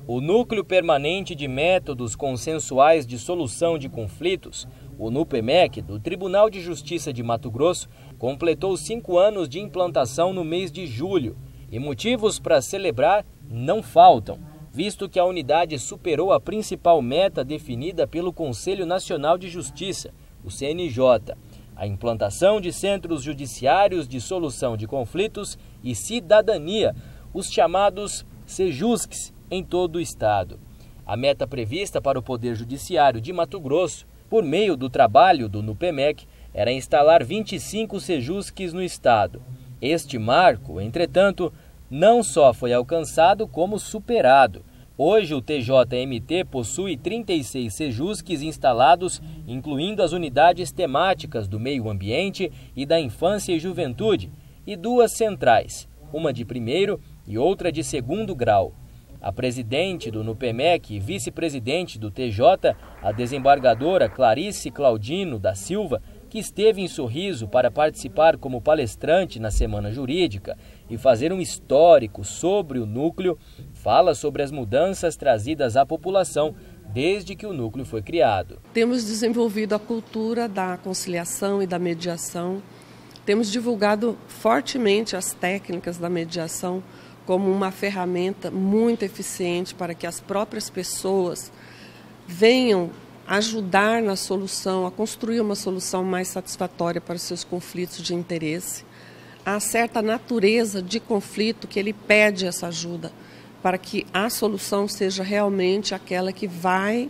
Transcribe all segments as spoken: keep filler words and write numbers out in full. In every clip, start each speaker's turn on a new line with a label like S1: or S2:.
S1: O Núcleo Permanente de Métodos Consensuais de Solução de Conflitos, o NUPEMEC, do Tribunal de Justiça de Mato Grosso, completou cinco anos de implantação no mês de julho. E motivos para celebrar não faltam, visto que a unidade superou a principal meta definida pelo Conselho Nacional de Justiça, o C N J, a implantação de centros judiciários de solução de conflitos e cidadania, os chamados SEJUSCs, em todo o estado. A meta prevista para o Poder Judiciário de Mato Grosso, por meio do trabalho do NUPEMEC, era instalar vinte e cinco SEJUSCs no estado. Este marco, entretanto, não só foi alcançado como superado. Hoje o T J M T possui trinta e seis SEJUSCs instalados, incluindo as unidades temáticas do meio ambiente e da infância e juventude, e duas centrais, uma de primeiro e outra de segundo grau. A presidente do NUPEMEC e vice-presidente do T J, a desembargadora Clarice Claudino da Silva, que esteve em Sorriso para participar como palestrante na Semana Jurídica e fazer um histórico sobre o núcleo, fala sobre as mudanças trazidas à população desde que o núcleo foi criado.
S2: Temos desenvolvido a cultura da conciliação e da mediação, temos divulgado fortemente as técnicas da mediação como uma ferramenta muito eficiente para que as próprias pessoas venham ajudar na solução, a construir uma solução mais satisfatória para os seus conflitos de interesse. Há certa natureza de conflito que ele pede essa ajuda para que a solução seja realmente aquela que vai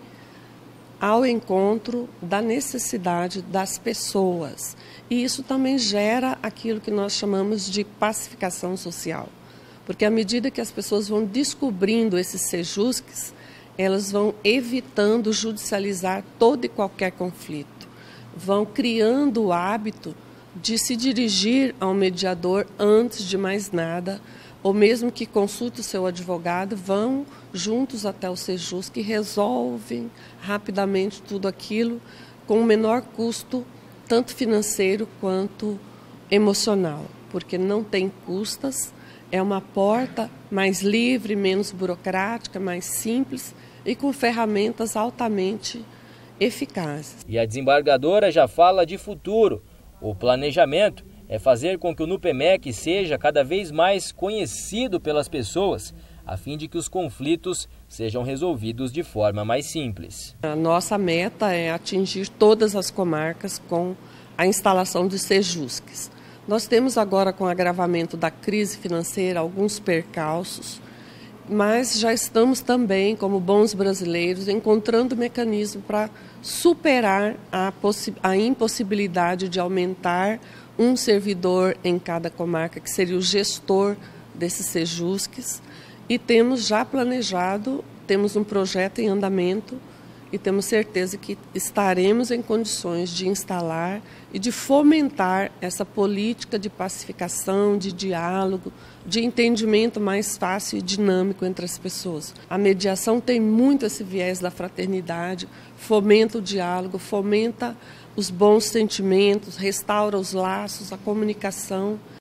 S2: ao encontro da necessidade das pessoas. E isso também gera aquilo que nós chamamos de pacificação social. Porque à medida que as pessoas vão descobrindo esses SEJUSCs, elas vão evitando judicializar todo e qualquer conflito. Vão criando o hábito de se dirigir ao mediador antes de mais nada, ou mesmo que consulte o seu advogado, vão juntos até o SEJUSC e resolvem rapidamente tudo aquilo com o menor custo, tanto financeiro quanto emocional, porque não tem custas. É uma porta mais livre, menos burocrática, mais simples e com ferramentas altamente eficazes.
S1: E a desembargadora já fala de futuro. O planejamento é fazer com que o NUPEMEC seja cada vez mais conhecido pelas pessoas, a fim de que os conflitos sejam resolvidos de forma mais simples.
S2: A nossa meta é atingir todas as comarcas com a instalação de SEJUSCs. Nós temos agora, com o agravamento da crise financeira, alguns percalços, mas já estamos também, como bons brasileiros, encontrando mecanismo para superar a, a impossibilidade de aumentar um servidor em cada comarca, que seria o gestor desses SEJUSCs, e temos já planejado, temos um projeto em andamento, e temos certeza que estaremos em condições de instalar e de fomentar essa política de pacificação, de diálogo, de entendimento mais fácil e dinâmico entre as pessoas. A mediação tem muito esse viés da fraternidade, fomenta o diálogo, fomenta os bons sentimentos, restaura os laços, a comunicação.